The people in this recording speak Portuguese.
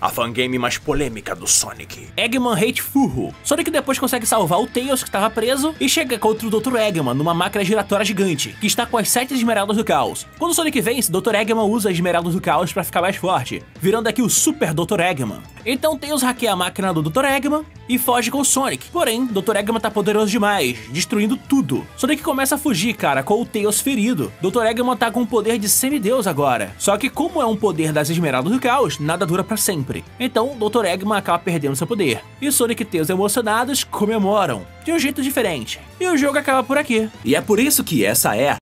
a fangame mais polêmica do Sonic. Eggman Hate Furro. Sonic depois consegue salvar o Tails, que estava preso, e chega contra o Dr. Eggman numa máquina giratória gigante, que está com as 7 esmeraldas do caos. Quando o Sonic vence, Dr. Eggman usa as esmeraldas do caos para ficar mais forte, virando aqui o Super Dr. Eggman. Então Tails hackeia a máquina do Dr. Eggman e foge com o Sonic. Porém, Dr. Eggman tá poderoso demais, destruindo tudo. Sonic começa a fugir, cara, com o Tails ferido. Dr. Eggman tá com o poder de semideus agora. Só que como é um poder das esmeraldas do caos, nada dura pra sempre. Então, Dr. Eggman acaba perdendo seu poder. E Sonic e Tails emocionados comemoram, de um jeito diferente. E o jogo acaba por aqui. E é por isso que essa é